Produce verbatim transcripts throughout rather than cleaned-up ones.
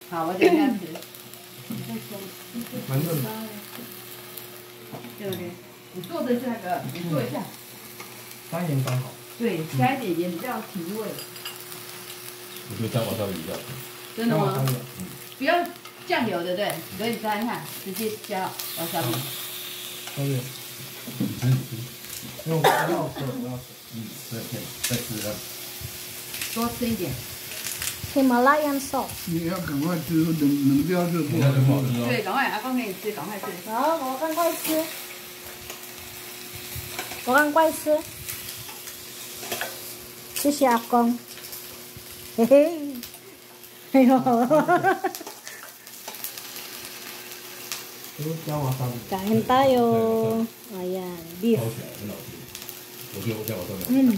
好，我等一下吃。 蛮嫩的。 对不对？你做的这个，你做一下。 三盐刚好。 对，加一点盐比较提味。 我觉得加瓦萨比比较好。 真的吗？不要酱油，对不对？可以沾一下，直接加瓦萨比。 对。你吃你吃。因为我不要吃，我要吃。嗯，对，可以再吃啊。 多吃一点。 Himalayan salt。 你要赶快吃，冷冷掉就不好吃。 对，赶快，阿公给你吃，赶快吃。 好，我赶快吃。我赶快吃。谢谢阿公。嘿嘿。哎呦。Kain tayo. Ayan, beef. Mm.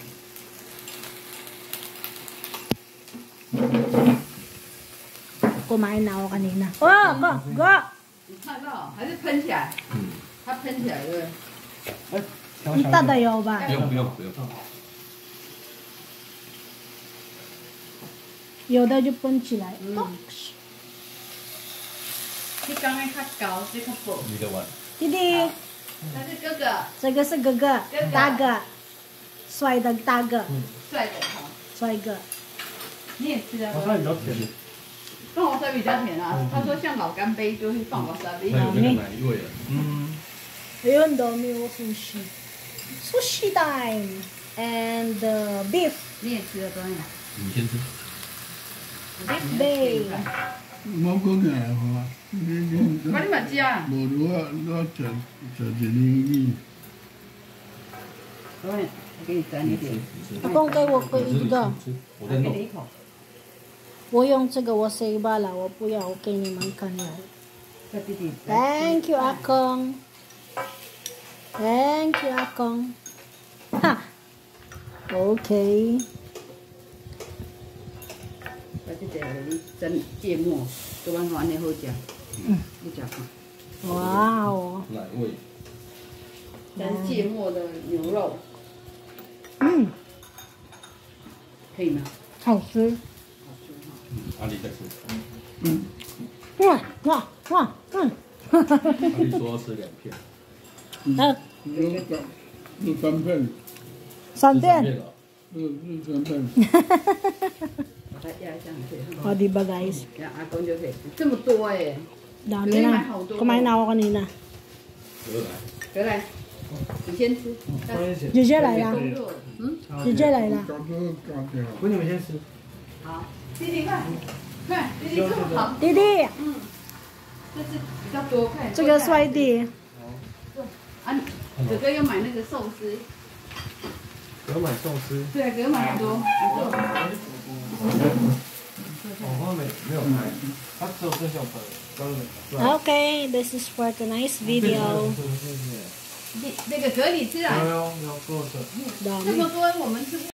Kumain na ako kanina. Oh, go, go. 你看到还是喷起来？嗯，它喷起来对不对？ 你大的有吧？ 不用不用不用。 有的就喷起来。嗯。 你刚才较高，这较薄。 你的碗。 弟弟。 他是哥哥。 这个是哥哥，大哥，帅的大哥。 帅的哈。 帅哥。 你也吃啊？ 瓦萨比较甜。 放瓦萨比比较甜啊。他说像老干杯就会放瓦萨比。 它有那个奶味啊。 嗯。 Ayun, dami yung sushi. Sushi time and uh, beef. 你也吃了多少？ 你先吃。 Beef day. 我讲起来哈，你你我你嘛吃啊？ 无如我我吃吃一年米。 我给你沾一点。 阿公给我个一个。 我再弄。 给你一口。 我用这个我谁罢了，我不要，我给你们看了。Thank you, 阿公。Thank you, 阿公。哈。OK。 我这个你蒸芥末，做完饭的好食。嗯。你吃看。 哇哦。 奶味。 蒸芥末的牛肉。 嗯。 可以吗？ 好吃。 阿里在吃。 嗯。 哇哇哇嗯。 阿里说要吃两片。 嗯。 有三有三片。 三片。 嗯，是三片。 把它压一下可以。 O, diba guys? 阿公就可以吃这么多哎。 Dami na. Kumain na ako kanina. 回来。回来。你先吃。 姐姐来了。 嗯。 姐姐来了。 不，你们先吃。 好，弟弟快，快，弟弟这么好。 弟弟。 嗯。这是比较多，快。 这个帅弟。 啊，哥哥要买那个寿司。 有买寿司。 对，哥买很多。 我后面没有拍，他只有这小盆。 Okay, this is for tonight's video. 那那个哥你吃啊？ 有有有，给我吃。 这么多我们吃不。